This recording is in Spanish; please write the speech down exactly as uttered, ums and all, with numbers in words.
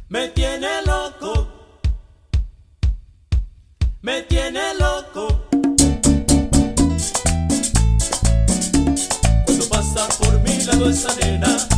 Me tiene loco, me tiene loco. Cuando pasa por mi lado esa nena,